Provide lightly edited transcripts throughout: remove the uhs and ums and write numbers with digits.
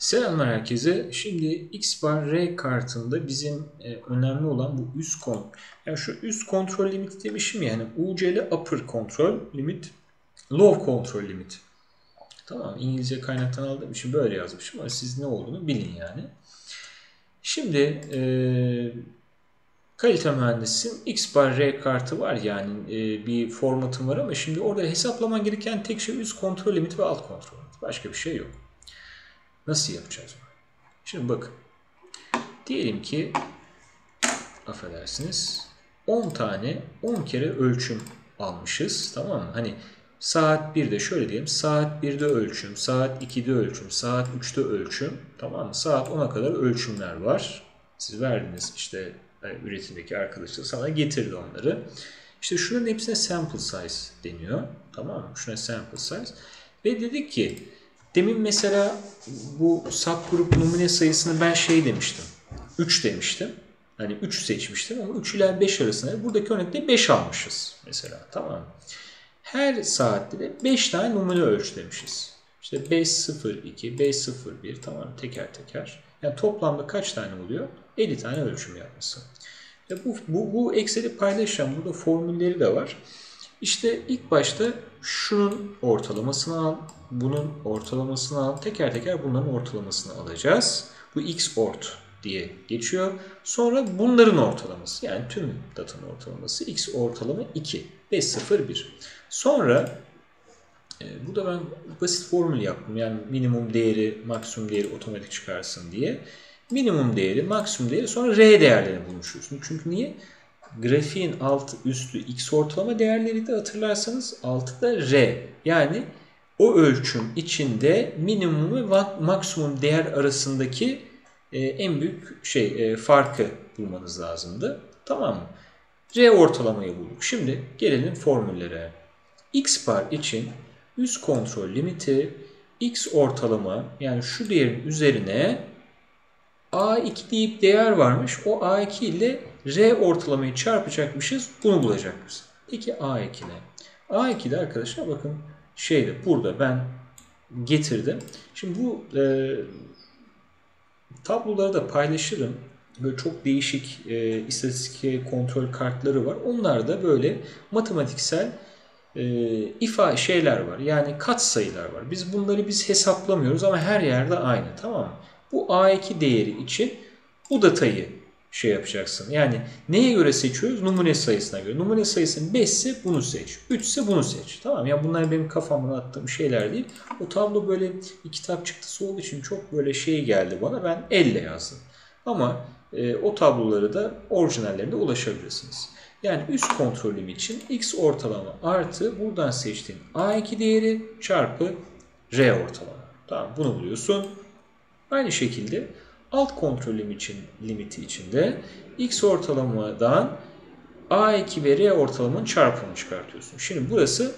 Selamlar herkese. Şimdi X bar R kartında bizim önemli olan bu üst yani şu üst kontrol limiti demişim yani UCL upper kontrol limit, low kontrol limit. Tamam, İngilizce kaynaktan aldığım için böyle yazmışım ama siz ne olduğunu bilin yani. Şimdi kalite mühendisinin X bar R kartı var yani bir formatım var ama şimdi orada hesaplaman gereken tek şey üst kontrol limiti ve alt kontrol limiti. Başka bir şey yok. Nasıl yapacağız bunu? Şimdi bakın. Diyelim ki affedersiniz 10 kere ölçüm almışız, tamam mı? Hani saat 1'de şöyle diyelim, saat 1'de ölçüm, saat 2'de ölçüm, saat 3'te ölçüm, tamam mı? Saat 10'a kadar ölçümler var. Siz verdiniz işte üretimdeki arkadaşlar sana getirdi onları. İşte şunun hepsine sample size deniyor, tamam mı? Şuna sample size. Ve dedik ki demin mesela bu subgroup numune sayısını ben şey demiştim. 3 demiştim. Hani 3 seçmiştim ama 3 ile 5 arasında buradaki örnekte 5 almışız mesela, tamam mı? Her saatte de 5 tane numune ölç demişiz. İşte 502, 501, tamam mı? Teker teker. Yani toplamda kaç tane oluyor? 50 tane ölçüm yapmışsın. Ya bu Excel'i paylaşacağım. Burada formülleri de var. İşte ilk başta şunun ortalamasını al, bunun ortalamasını al. Teker teker bunların ortalamasını alacağız. Bu X ort diye geçiyor. Sonra bunların ortalaması, yani tüm datanın ortalaması X ortalama 2, 501. Sonra burada ben basit formül yaptım. Yani minimum değeri, maksimum değeri otomatik çıkarsın diye. Minimum değeri, maksimum değeri, sonra R değerlerini buluşuyorsun. Çünkü niye? Grafiğin alt üstü X ortalama değerleri de hatırlarsanız altı da R. Yani o ölçüm içinde minimum ve maksimum değer arasındaki en büyük farkı bulmanız lazımdı. Tamam mı? R ortalamayı bulduk. Şimdi gelelim formüllere. X bar için üst kontrol limiti X ortalama, yani şu değerin üzerine A2 deyip değer varmış. O A2 ile R ortalamayı çarpacakmışız. Bunu bulacakmışız. Peki A2 ne? A2'de arkadaşlar bakın burada ben getirdim. Şimdi bu tabloları da paylaşırım. Böyle çok değişik istatistik kontrol kartları var. Onlar da böyle matematiksel şeyler var. Yani katsayılar var. Bunları hesaplamıyoruz ama her yerde aynı, tamam mı? Bu A2 değeri için bu datayı yapacaksın. Yani neye göre seçiyoruz? Numune sayısına göre. Numune sayısının 5 ise bunu seç. 3 ise bunu seç. Tamam mı? Ya bunlar benim kafamdan attığım şeyler değil. O tablo böyle bir kitap çıktısı olduğu için çok böyle geldi bana. Ben elle yazdım. Ama o tabloları da orijinallerinde ulaşabilirsiniz. Yani üst kontrolüm için X ortalama artı buradan seçtiğim A2 değeri çarpı R ortalama. Tamam, bunu buluyorsun. Aynı şekilde alt kontrolüm için limiti içinde X ortalamadan A2 ve R ortalamanın çarpımını çıkartıyorsun. Şimdi burası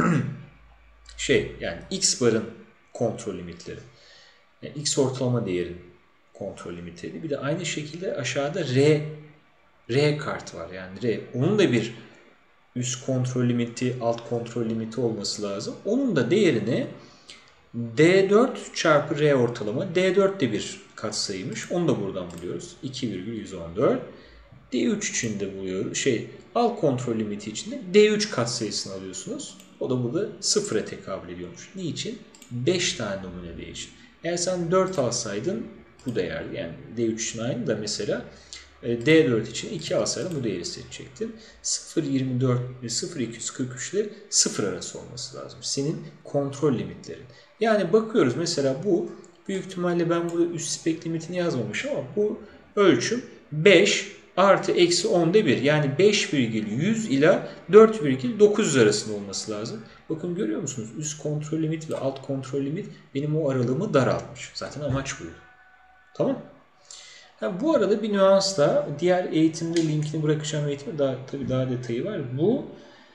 yani X barın kontrol limitleri. Yani X ortalama değerin kontrol limitleri. Bir de aynı şekilde aşağıda R kart var. Yani R. Onun da bir üst kontrol limiti, alt kontrol limiti olması lazım. Onun da değerini D4 çarpı R ortalama. D4 de bir katsayıymış. Onu da buradan buluyoruz. 2,114. D3 için de buluyoruz. Alt kontrol limiti için de D3 katsayısını alıyorsunuz. O da burada 0'a tekabül ediyormuş. Niçin? 5 tane numune değişir. Eğer sen 4 alsaydın bu değerli. Yani D3 için aynı da mesela D4 için 2 alsaydın bu değeri seçecektin. 0,24 ve 0,243 ile 0 arası olması lazım. Senin kontrol limitlerin. Yani bakıyoruz mesela bu büyük ihtimalle ben burada üst spek limitini yazmamışım ama bu ölçüm 5 artı eksi 10'da 1. Yani 5,100 ila 4,900 arasında olması lazım. Bakın görüyor musunuz? Üst kontrol limit ve alt kontrol limit benim o aralığımı daraltmış. Zaten amaç buydu. Tamam. Bu arada bir nüans da diğer eğitimde linkini bırakacağım, eğitimde daha detayı var. Bu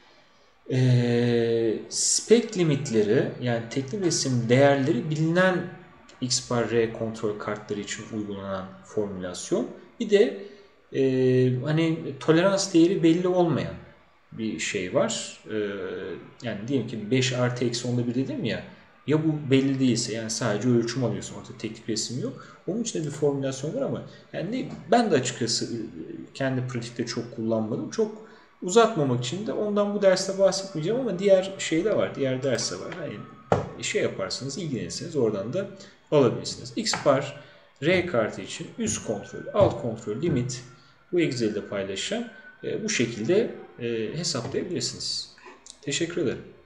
spek limitleri, yani teknik resim değerleri bilinen X bar R kontrol kartları için uygulanan formülasyon. Bir de hani tolerans değeri belli olmayan bir şey var. Yani diyelim ki 5 artı eksi 10'da 1 dedim ya. Ya bu belli değilse, yani sadece ölçüm alıyorsun, ortada teknik resim yok. Onun için de bir formülasyon var ama yani ben de açıkçası kendi pratikte çok kullanmadım. Çok uzatmamak için de ondan bu derste bahsetmeyeceğim ama diğer şey de var, diğer ders de var. Hani şey yaparsanız, ilgilenirseniz oradan da alabilirsiniz. X bar R kartı için üst kontrol, alt kontrol, limit bu Excel'de paylaşacağım. Bu şekilde hesaplayabilirsiniz. Teşekkür ederim.